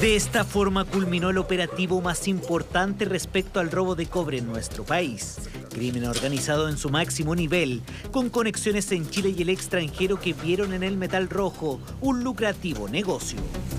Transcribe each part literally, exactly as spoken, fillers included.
De esta forma culminó el operativo más importante respecto al robo de cobre en nuestro país. Crimen organizado en su máximo nivel, con conexiones en Chile y el extranjero que vieron en el metal rojo un lucrativo negocio.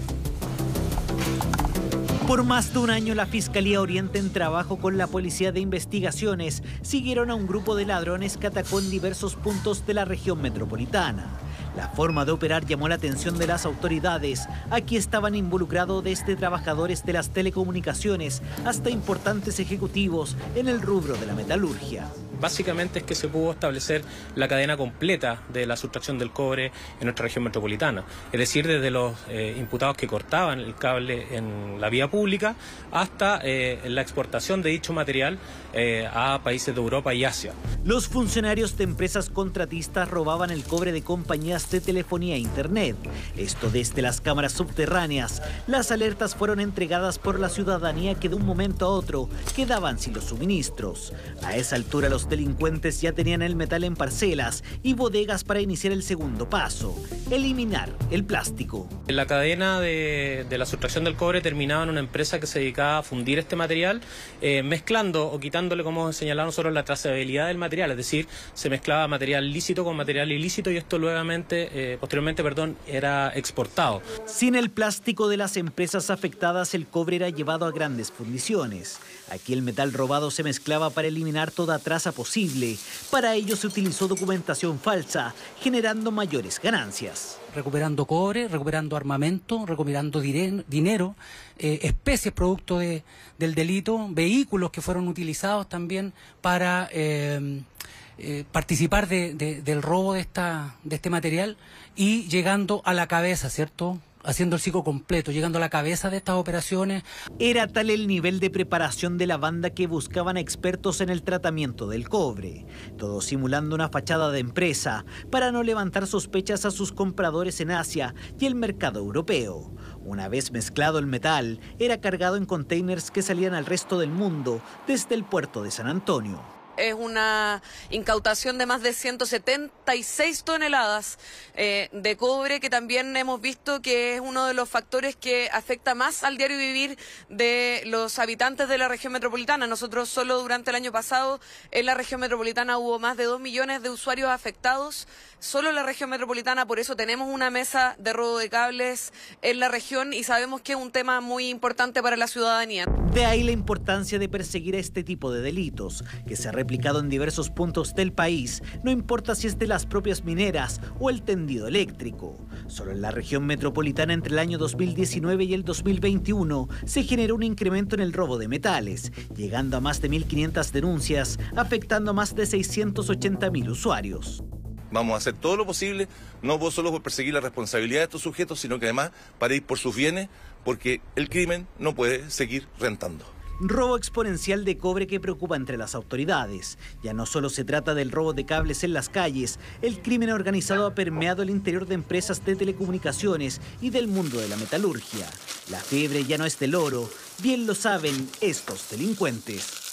Por más de un año, la Fiscalía Oriente, en trabajo con la Policía de Investigaciones, siguieron a un grupo de ladrones que atacó en diversos puntos de la región metropolitana. La forma de operar llamó la atención de las autoridades. Aquí estaban involucrados desde trabajadores de las telecomunicaciones hasta importantes ejecutivos en el rubro de la metalurgia. Básicamente es que se pudo establecer la cadena completa de la sustracción del cobre en nuestra región metropolitana. Es decir, desde los eh, imputados que cortaban el cable en la vía pública hasta eh, la exportación de dicho material eh, a países de Europa y Asia. Los funcionarios de empresas contratistas robaban el cobre de compañías de telefonía e internet. Esto desde las cámaras subterráneas. Las alertas fueron entregadas por la ciudadanía que de un momento a otro quedaban sin los suministros. A esa altura los delincuentes ya tenían el metal en parcelas y bodegas para iniciar el segundo paso: eliminar el plástico. La cadena de, de la sustracción del cobre terminaba en una empresa que se dedicaba a fundir este material, eh, mezclando o quitándole, como señalamos nosotros, la trazabilidad del material. Es decir, se mezclaba material lícito con material ilícito y esto nuevamente, eh, posteriormente, perdón, era exportado. Sin el plástico de las empresas afectadas, el cobre era llevado a grandes fundiciones. Aquí el metal robado se mezclaba para eliminar toda traza posible. Para ello se utilizó documentación falsa, generando mayores ganancias. Recuperando cobre, recuperando armamento, recuperando dinero, eh, especies producto de, del delito, vehículos que fueron utilizados también para eh, eh, participar de, de, del robo de, esta, de este material y llegando a la cabeza, ¿cierto?, haciendo el ciclo completo, llegando a la cabeza de estas operaciones. Era tal el nivel de preparación de la banda que buscaban a expertos en el tratamiento del cobre, todo simulando una fachada de empresa para no levantar sospechas a sus compradores en Asia y el mercado europeo. Una vez mezclado el metal, era cargado en containers que salían al resto del mundo desde el puerto de San Antonio. Es una incautación de más de ciento setenta y seis toneladas eh, de cobre, que también hemos visto que es uno de los factores que afecta más al diario vivir de los habitantes de la región metropolitana. Nosotros solo durante el año pasado en la región metropolitana hubo más de dos millones de usuarios afectados, solo en la región metropolitana. Por eso tenemos una mesa de robo de cables en la región y sabemos que es un tema muy importante para la ciudadanía. De ahí la importancia de perseguir a este tipo de delitos, que se replicado en diversos puntos del país, no importa si es de las propias mineras o el tendido eléctrico. Solo en la región metropolitana entre el año dos mil diecinueve y el dos mil veintiuno se generó un incremento en el robo de metales, llegando a más de mil quinientas denuncias, afectando a más de seiscientos ochenta mil usuarios. Vamos a hacer todo lo posible, no solo por perseguir la responsabilidad de estos sujetos, sino que además para ir por sus bienes, porque el crimen no puede seguir rentando. Robo exponencial de cobre que preocupa entre las autoridades. Ya no solo se trata del robo de cables en las calles, el crimen organizado ha permeado el interior de empresas de telecomunicaciones y del mundo de la metalurgia. La fiebre ya no es del oro, bien lo saben estos delincuentes.